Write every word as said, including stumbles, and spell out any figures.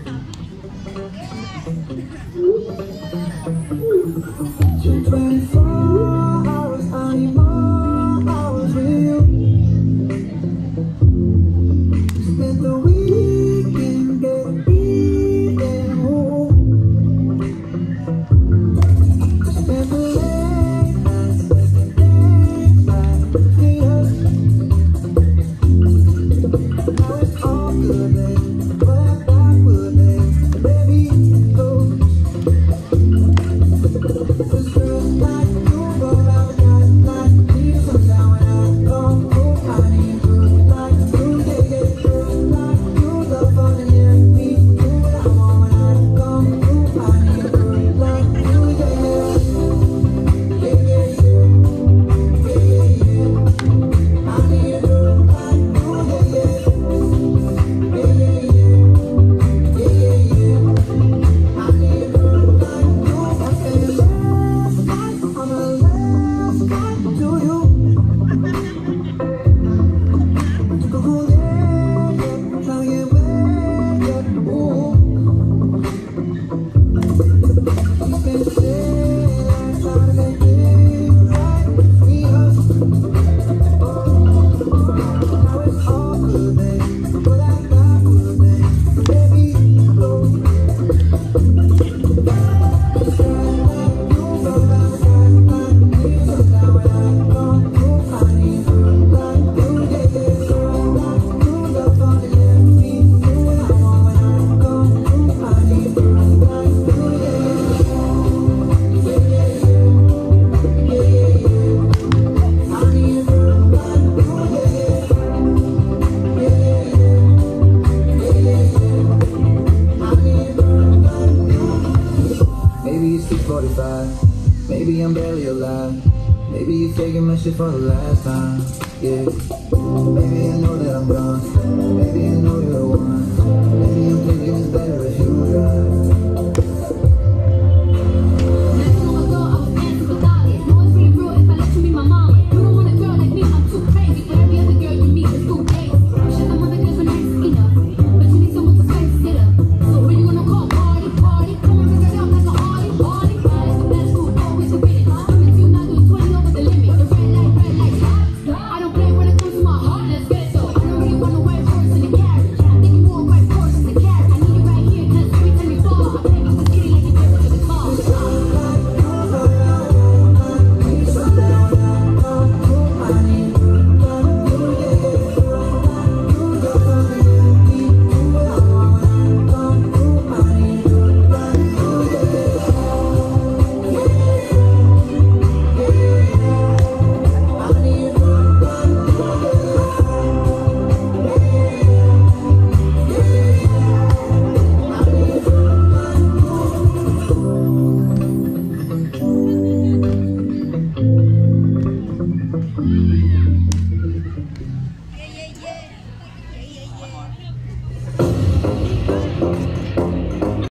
twenty-four hours, I need more hours with you. Spent the weekend getting even. Ooh. Spent the late nights making things right between us. Now it's all good, babe, but I thought would, babe, baby, go. Cause girls like you go around guys like me. Sometimes when I come home, I need girls like you. Yeah, yeah, girls like you love fun and yeah, me do what I want when I come through. I need girls like you, yeah, yeah, yeah, yeah, yeah, yeah, yeah, yeah. I need a girl like you, yeah, yeah, yeah, yeah, yeah, yeah, yeah, yeah. I need a girl like you. I say last night, I'm a last night to you. Took a whole day, yeah, trying to get away, yeah, ooh. We spent the day trying to make things right between us. Now it's all good, babe, but I got good, babe, baby, go. Cause girls like you go around guys like me. Sometimes when I come through, I need girls like you, yeah, yeah. Girls like you love fun and yeah, me do what I want when I come through. I need girls like you, yeah, yeah, yeah, yeah, yeah, yeah, yeah, yeah. I need a girl like you, yeah, yeah, yeah, yeah, yeah, yeah, yeah, yeah. I need a girl like you. Maybe it's six forty-five, maybe I'm barely alive. Maybe you're taking my shit for the last time, yeah. Maybe I know that I'm gone, maybe I know you're the one. Maybe I'm thinking it's better if you drive.